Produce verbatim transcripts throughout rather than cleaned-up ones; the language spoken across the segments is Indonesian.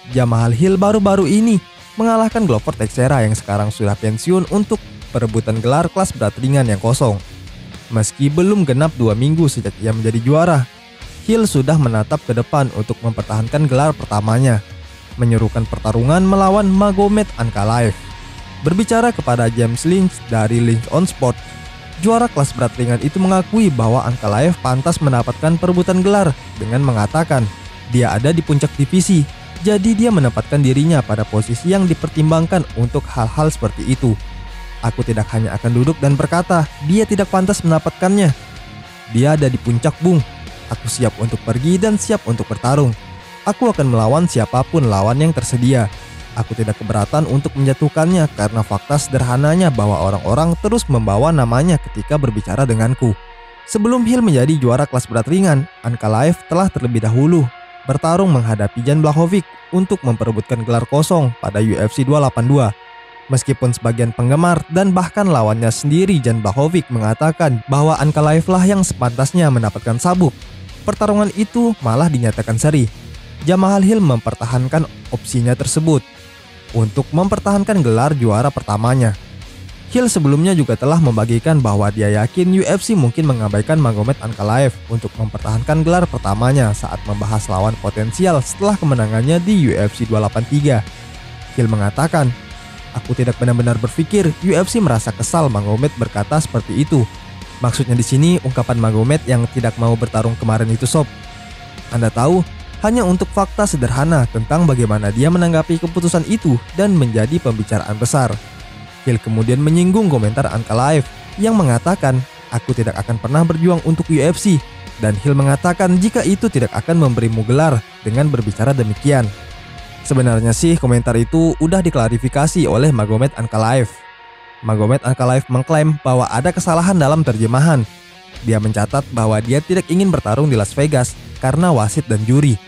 Jamahal Hill baru-baru ini mengalahkan Glover Teixeira yang sekarang sudah pensiun untuk perebutan gelar kelas berat ringan yang kosong. Meski belum genap dua minggu sejak ia menjadi juara, Hill sudah menatap ke depan untuk mempertahankan gelar pertamanya, menyerukan pertarungan melawan Magomed Ankalaev. Berbicara kepada James Lynch dari Lynch on Sport, juara kelas berat ringan itu mengakui bahwa Ankalaev pantas mendapatkan perebutan gelar dengan mengatakan dia ada di puncak divisi, jadi dia menempatkan dirinya pada posisi yang dipertimbangkan untuk hal-hal seperti itu. Aku tidak hanya akan duduk dan berkata dia tidak pantas mendapatkannya. Dia ada di puncak, Bung. Aku siap untuk pergi dan siap untuk bertarung. Aku akan melawan siapapun lawan yang tersedia. Aku tidak keberatan untuk menjatuhkannya karena fakta sederhananya bahwa orang-orang terus membawa namanya ketika berbicara denganku. Sebelum Hill menjadi juara kelas berat ringan, Ankalaev telah terlebih dahulu bertarung menghadapi Jan Blachowicz untuk memperebutkan gelar kosong pada U F C dua delapan dua. Meskipun sebagian penggemar dan bahkan lawannya sendiri Jan Blachowicz mengatakan bahwa Ankalaev lah yang sepantasnya mendapatkan sabuk, pertarungan itu malah dinyatakan seri. Jamahal Hill mempertahankan opsinya tersebut untuk mempertahankan gelar juara pertamanya. Hill sebelumnya juga telah membagikan bahwa dia yakin U F C mungkin mengabaikan Magomed Ankalaev untuk mempertahankan gelar pertamanya saat membahas lawan potensial setelah kemenangannya di U F C dua delapan tiga. Hill mengatakan, "Aku tidak benar-benar berpikir U F C merasa kesal Magomed berkata seperti itu. Maksudnya di sini ungkapan Magomed yang tidak mau bertarung kemarin itu sob. Anda tahu, hanya untuk fakta sederhana tentang bagaimana dia menanggapi keputusan itu dan menjadi pembicaraan besar." Hill kemudian menyinggung komentar Ankalaev yang mengatakan, "Aku tidak akan pernah berjuang untuk U F C." Dan Hill mengatakan jika itu tidak akan memberimu gelar dengan berbicara demikian. Sebenarnya sih komentar itu udah diklarifikasi oleh Magomed Ankalaev. Magomed Ankalaev mengklaim bahwa ada kesalahan dalam terjemahan. Dia mencatat bahwa dia tidak ingin bertarung di Las Vegas karena wasit dan juri.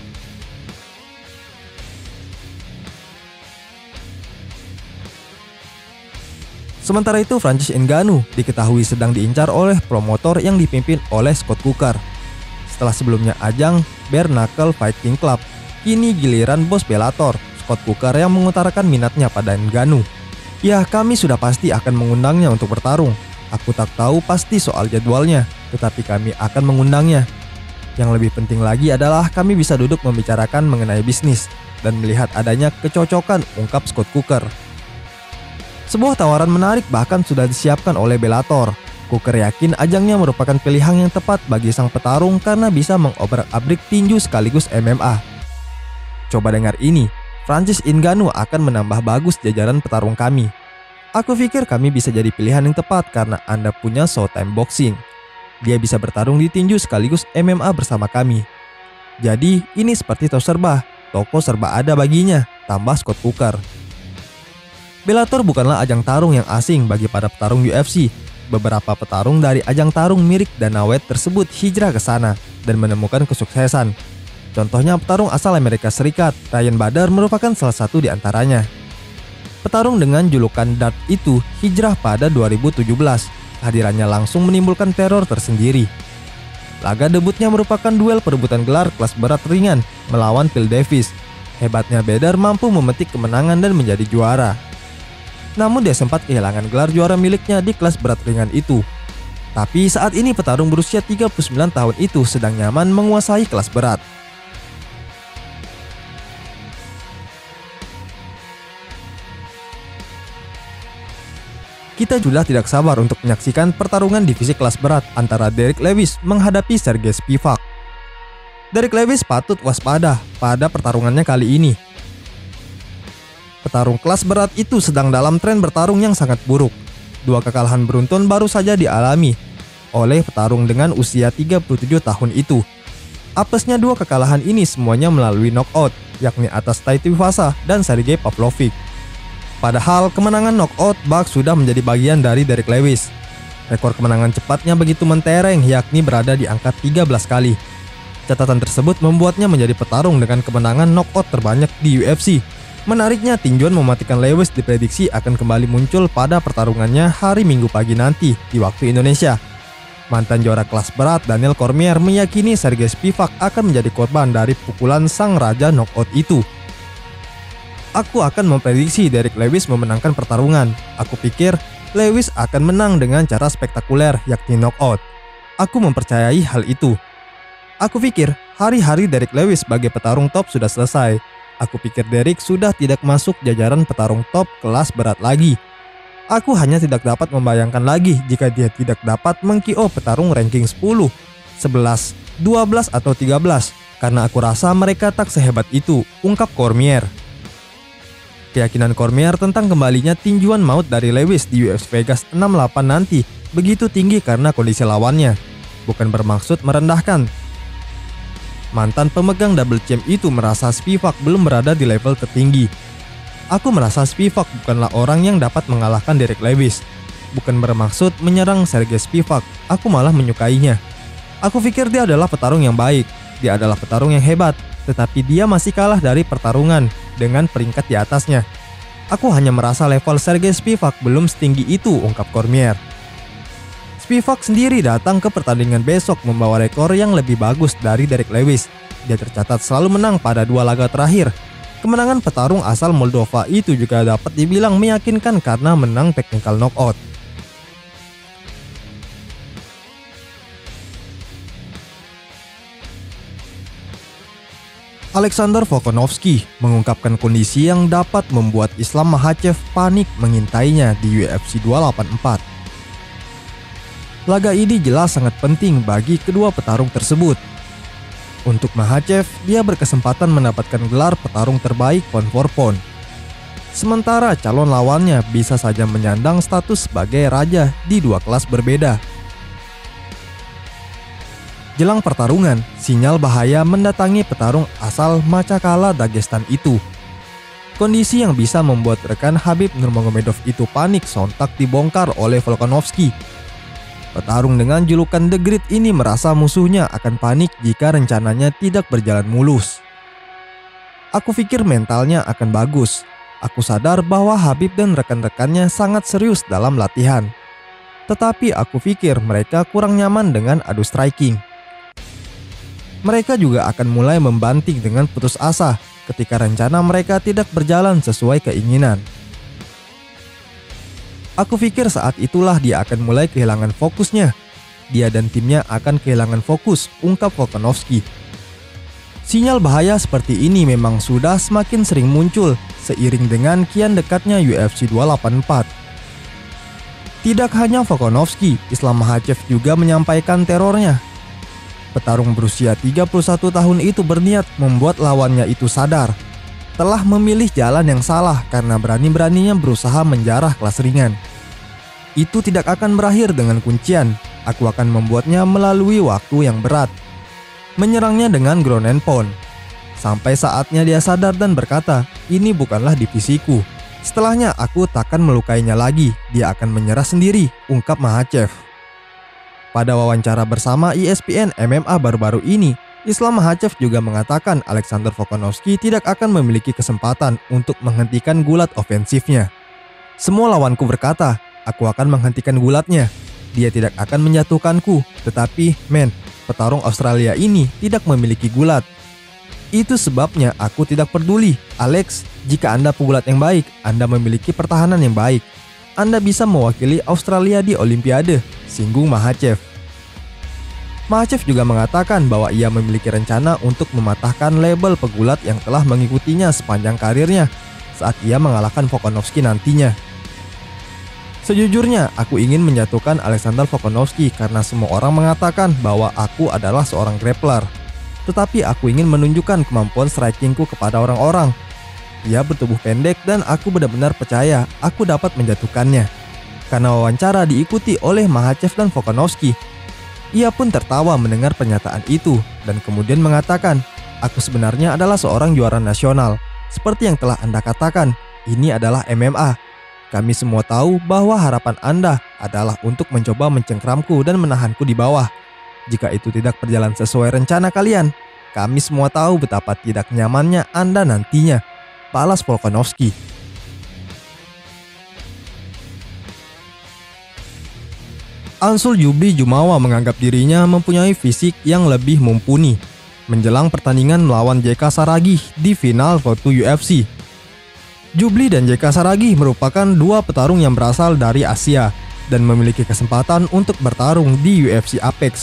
Sementara itu, Francis Ngannou diketahui sedang diincar oleh promotor yang dipimpin oleh Scott Coker. Setelah sebelumnya ajang Bare Knuckle Fighting Club, kini giliran bos Bellator, Scott Coker yang mengutarakan minatnya pada Ngannou. "Ya, kami sudah pasti akan mengundangnya untuk bertarung. Aku tak tahu pasti soal jadwalnya, tetapi kami akan mengundangnya. Yang lebih penting lagi adalah kami bisa duduk membicarakan mengenai bisnis dan melihat adanya kecocokan," ungkap Scott Coker. Sebuah tawaran menarik bahkan sudah disiapkan oleh Bellator. Coker yakin ajangnya merupakan pilihan yang tepat bagi sang petarung karena bisa mengobrak-abrik tinju sekaligus M M A. "Coba dengar ini, Francis Ngannou akan menambah bagus jajaran petarung kami. Aku pikir kami bisa jadi pilihan yang tepat karena Anda punya Showtime Boxing. Dia bisa bertarung di tinju sekaligus M M A bersama kami. Jadi ini seperti toko serba, toko serba ada baginya," tambah Scott Coker. Bellator bukanlah ajang tarung yang asing bagi para petarung U F C. Beberapa petarung dari ajang tarung mirip Dana White tersebut hijrah ke sana dan menemukan kesuksesan. Contohnya petarung asal Amerika Serikat, Ryan Bader merupakan salah satu di antaranya. Petarung dengan julukan Dart itu hijrah pada dua ribu tujuh belas. Hadirannya langsung menimbulkan teror tersendiri. Laga debutnya merupakan duel perebutan gelar kelas berat ringan melawan Phil Davis. Hebatnya Bader mampu memetik kemenangan dan menjadi juara. Namun dia sempat kehilangan gelar juara miliknya di kelas berat ringan itu. Tapi saat ini petarung berusia tiga puluh sembilan tahun itu sedang nyaman menguasai kelas berat. Kita sudah tidak sabar untuk menyaksikan pertarungan divisi kelas berat antara Derek Lewis menghadapi Sergey Spivak. Derek Lewis patut waspada pada pertarungannya kali ini. Petarung kelas berat itu sedang dalam tren bertarung yang sangat buruk. Dua kekalahan beruntun baru saja dialami oleh petarung dengan usia tiga puluh tujuh tahun itu. Apesnya dua kekalahan ini semuanya melalui knockout, yakni atas Tai Tuivasa dan Sergey Pavlovich. Padahal kemenangan knockout bak sudah menjadi bagian dari Derek Lewis. Rekor kemenangan cepatnya begitu mentereng, yakni berada di angka tiga belas kali. Catatan tersebut membuatnya menjadi petarung dengan kemenangan knockout terbanyak di U F C. Menariknya, tinjuan mematikan Lewis diprediksi akan kembali muncul pada pertarungannya hari Minggu pagi nanti di waktu Indonesia. Mantan juara kelas berat Daniel Cormier meyakini Sergey Spivak akan menjadi korban dari pukulan sang raja knockout itu. Aku akan memprediksi Derrick Lewis memenangkan pertarungan. Aku pikir Lewis akan menang dengan cara spektakuler, yakni knockout. Aku mempercayai hal itu. Aku pikir hari-hari Derrick Lewis sebagai petarung top sudah selesai. Aku pikir Derrick sudah tidak masuk jajaran petarung top kelas berat lagi. Aku hanya tidak dapat membayangkan lagi jika dia tidak dapat meng-K O petarung ranking sepuluh, sebelas, dua belas atau tiga belas. Karena aku rasa mereka tak sehebat itu, ungkap Cormier. Keyakinan Cormier tentang kembalinya tinjuan maut dari Lewis di U F C Vegas enam puluh delapan nanti begitu tinggi karena kondisi lawannya. Bukan bermaksud merendahkan. Mantan pemegang double champ itu merasa Spivak belum berada di level tertinggi. Aku merasa Spivak bukanlah orang yang dapat mengalahkan Derrick Lewis. Bukan bermaksud menyerang Sergey Spivak, aku malah menyukainya. Aku pikir dia adalah petarung yang baik, dia adalah petarung yang hebat, tetapi dia masih kalah dari pertarungan dengan peringkat di atasnya. Aku hanya merasa level Sergey Spivak belum setinggi itu, ungkap Cormier. Spivak sendiri datang ke pertandingan besok membawa rekor yang lebih bagus dari Derrick Lewis. Dia tercatat selalu menang pada dua laga terakhir. Kemenangan petarung asal Moldova itu juga dapat dibilang meyakinkan karena menang technical knockout. Alexander Volkanovski mengungkapkan kondisi yang dapat membuat Islam Makhachev panik mengintainya di U F C dua delapan empat. Laga ini jelas sangat penting bagi kedua petarung tersebut. Untuk Makhachev, dia berkesempatan mendapatkan gelar petarung terbaik pound for pound. Sementara calon lawannya bisa saja menyandang status sebagai raja di dua kelas berbeda. Jelang pertarungan, sinyal bahaya mendatangi petarung asal Machakala, Dagestan itu. Kondisi yang bisa membuat rekan Khabib Nurmagomedov itu panik sontak dibongkar oleh Volkanovski. Petarung dengan julukan The Great ini merasa musuhnya akan panik jika rencananya tidak berjalan mulus. Aku pikir mentalnya akan bagus. Aku sadar bahwa Khabib dan rekan-rekannya sangat serius dalam latihan. Tetapi aku pikir mereka kurang nyaman dengan adu striking. Mereka juga akan mulai membanting dengan putus asa ketika rencana mereka tidak berjalan sesuai keinginan. Aku pikir saat itulah dia akan mulai kehilangan fokusnya. Dia dan timnya akan kehilangan fokus, ungkap Volkanovski. Sinyal bahaya seperti ini memang sudah semakin sering muncul seiring dengan kian dekatnya U F C dua delapan empat. Tidak hanya Volkanovski, Islam Makhachev juga menyampaikan terornya. Petarung berusia tiga puluh satu tahun itu berniat membuat lawannya itu sadar. Telah memilih jalan yang salah karena berani-beraninya berusaha menjarah kelas ringan. Itu tidak akan berakhir dengan kuncian. Aku akan membuatnya melalui waktu yang berat. Menyerangnya dengan ground and pound. Sampai saatnya dia sadar dan berkata, ini bukanlah divisiku. Setelahnya aku takkan melukainya lagi. Dia akan menyerah sendiri, ungkap Makhachev. Pada wawancara bersama E S P N M M A baru-baru ini, Islam Makhachev juga mengatakan Alexander Volkanovski tidak akan memiliki kesempatan untuk menghentikan gulat ofensifnya. Semua lawanku berkata, aku akan menghentikan gulatnya. Dia tidak akan menjatuhkanku, tetapi men, petarung Australia ini tidak memiliki gulat. Itu sebabnya aku tidak peduli. Alex, jika Anda pegulat yang baik, Anda memiliki pertahanan yang baik. Anda bisa mewakili Australia di Olimpiade, singgung Makhachev. Makhachev juga mengatakan bahwa ia memiliki rencana untuk mematahkan label pegulat yang telah mengikutinya sepanjang karirnya saat ia mengalahkan Volkanovski nantinya. Sejujurnya, aku ingin menjatuhkan Alexander Volkanovski karena semua orang mengatakan bahwa aku adalah seorang grappler. Tetapi aku ingin menunjukkan kemampuan strikingku kepada orang-orang. Ia bertubuh pendek dan aku benar-benar percaya aku dapat menjatuhkannya. Karena wawancara diikuti oleh Makhachev dan Volkanovski, ia pun tertawa mendengar pernyataan itu dan kemudian mengatakan, aku sebenarnya adalah seorang juara nasional. Seperti yang telah Anda katakan, ini adalah M M A. Kami semua tahu bahwa harapan Anda adalah untuk mencoba mencengkramku dan menahanku di bawah. Jika itu tidak berjalan sesuai rencana kalian, kami semua tahu betapa tidak nyamannya Anda nantinya, balas Volkanovski. Ansul Jubli Jumawa menganggap dirinya mempunyai fisik yang lebih mumpuni menjelang pertandingan melawan J K Saragih di final Road to U F C. Jubli dan J K Saragi merupakan dua petarung yang berasal dari Asia dan memiliki kesempatan untuk bertarung di U F C Apex.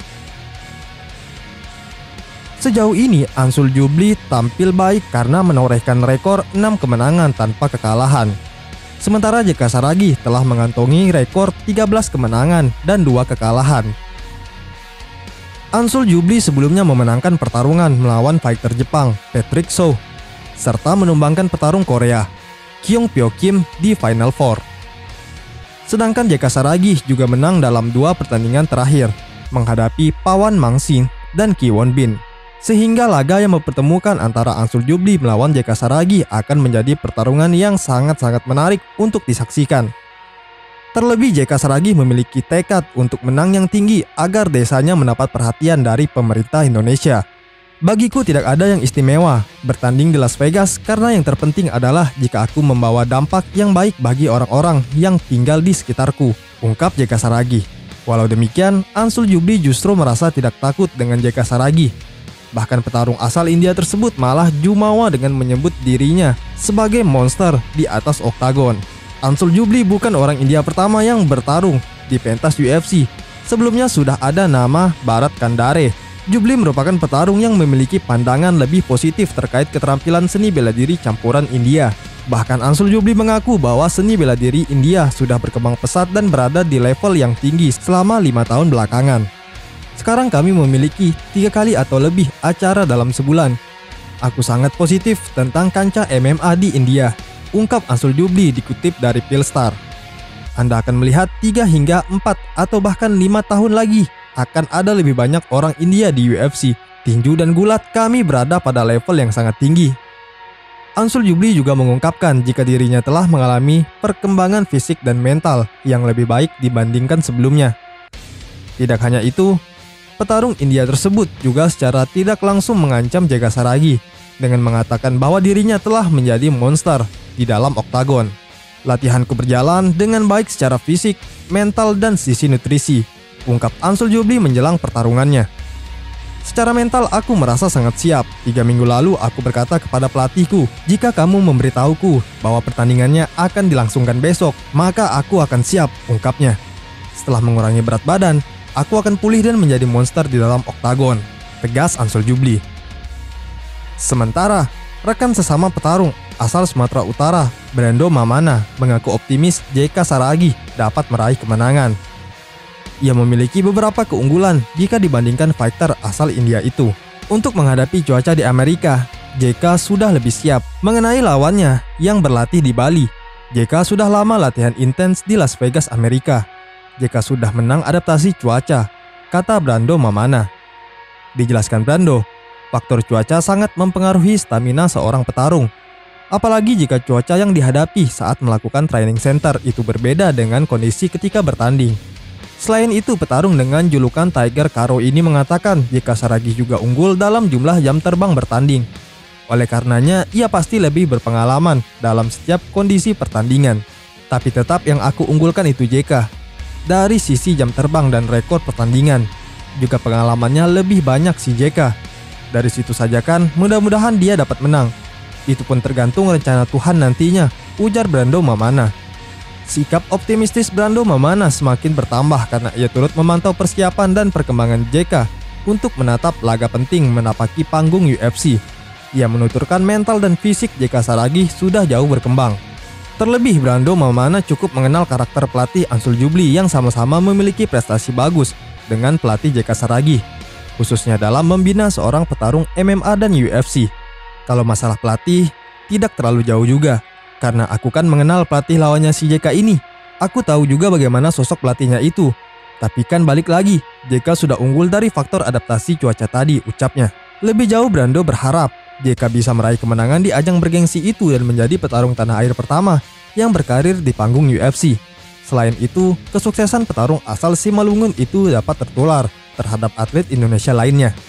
Sejauh ini, Ansul Jubli tampil baik karena menorehkan rekor enam kemenangan tanpa kekalahan. Sementara J K Saragi telah mengantongi rekor tiga belas kemenangan dan dua kekalahan. Ansul Jubli sebelumnya memenangkan pertarungan melawan fighter Jepang, Patrick Sow, serta menumbangkan petarung Korea, Kyung Pyo Kim di Final Four. Sedangkan J K Saragi juga menang dalam dua pertandingan terakhir, menghadapi Pawan Mangsin dan Ki Won Bin. Sehingga laga yang mempertemukan antara Ansul Jubli melawan J K Saragi akan menjadi pertarungan yang sangat-sangat menarik untuk disaksikan. Terlebih J K Saragi memiliki tekad untuk menang yang tinggi agar desanya mendapat perhatian dari pemerintah Indonesia. Bagiku tidak ada yang istimewa bertanding di Las Vegas karena yang terpenting adalah jika aku membawa dampak yang baik bagi orang-orang yang tinggal di sekitarku, ungkap J K Saragi. Walau demikian, Ansul Jubli justru merasa tidak takut dengan J K Saragi. Bahkan petarung asal India tersebut malah jumawa dengan menyebut dirinya sebagai monster di atas oktagon. Ansul Jubli bukan orang India pertama yang bertarung di pentas U F C. Sebelumnya sudah ada nama Bharat Kandare. Jubli merupakan petarung yang memiliki pandangan lebih positif terkait keterampilan seni bela diri campuran India. Bahkan Ansul Jubli mengaku bahwa seni bela diri India sudah berkembang pesat dan berada di level yang tinggi selama lima tahun belakangan. Sekarang kami memiliki tiga kali atau lebih acara dalam sebulan. Aku sangat positif tentang kancah M M A di India, ungkap Ansul Jubli dikutip dari Philstar. Anda akan melihat tiga hingga empat atau bahkan lima tahun lagi akan ada lebih banyak orang India di U F C. Tinju dan gulat kami berada pada level yang sangat tinggi. Ansul Jubli juga mengungkapkan jika dirinya telah mengalami perkembangan fisik dan mental yang lebih baik dibandingkan sebelumnya. Tidak hanya itu, petarung India tersebut juga secara tidak langsung mengancam J K Saragi dengan mengatakan bahwa dirinya telah menjadi monster di dalam oktagon. Latihanku berjalan dengan baik secara fisik, mental, dan sisi nutrisi, ungkap Ansul Jubli menjelang pertarungannya. Secara mental aku merasa sangat siap. Tiga minggu lalu aku berkata kepada pelatihku, jika kamu memberitahuku bahwa pertandingannya akan dilangsungkan besok, maka aku akan siap, ungkapnya. Setelah mengurangi berat badan, aku akan pulih dan menjadi monster di dalam oktagon, tegas Ansul Jubli. Sementara, rekan sesama petarung asal Sumatera Utara, Brando Mamana, mengaku optimis J K Saragi dapat meraih kemenangan. Ia memiliki beberapa keunggulan jika dibandingkan fighter asal India itu. Untuk menghadapi cuaca di Amerika, J K sudah lebih siap. Mengenai lawannya yang berlatih di Bali, J K sudah lama latihan intens di Las Vegas, Amerika. J K sudah menang adaptasi cuaca, kata Brando Mamana. Dijelaskan Brando, faktor cuaca sangat mempengaruhi stamina seorang petarung. Apalagi jika cuaca yang dihadapi saat melakukan training center itu berbeda dengan kondisi ketika bertanding. Selain itu, petarung dengan julukan Tiger Karo ini mengatakan J K Saragi juga unggul dalam jumlah jam terbang bertanding. Oleh karenanya, ia pasti lebih berpengalaman dalam setiap kondisi pertandingan. Tapi tetap yang aku unggulkan itu J K. Dari sisi jam terbang dan rekor pertandingan, juga pengalamannya lebih banyak si J K. Dari situ saja kan, mudah-mudahan dia dapat menang. Itu pun tergantung rencana Tuhan nantinya, ujar Brando Mamana. Sikap optimistis Brando Mamana semakin bertambah karena ia turut memantau persiapan dan perkembangan J K untuk menatap laga penting menapaki panggung U F C. Ia menuturkan mental dan fisik J K Saragi sudah jauh berkembang. Terlebih, Brando Mamana cukup mengenal karakter pelatih Ansul Jubli yang sama-sama memiliki prestasi bagus dengan pelatih J K Saragi, khususnya dalam membina seorang petarung M M A dan U F C. Kalau masalah pelatih, tidak terlalu jauh juga, karena aku kan mengenal pelatih lawannya si J K ini. Aku tahu juga bagaimana sosok pelatihnya itu. Tapi kan balik lagi, J K sudah unggul dari faktor adaptasi cuaca tadi, ucapnya. Lebih jauh, Brando berharap J K bisa meraih kemenangan di ajang bergengsi itu dan menjadi petarung tanah air pertama yang berkarir di panggung U F C. Selain itu, kesuksesan petarung asal Simalungun itu dapat tertular terhadap atlet Indonesia lainnya.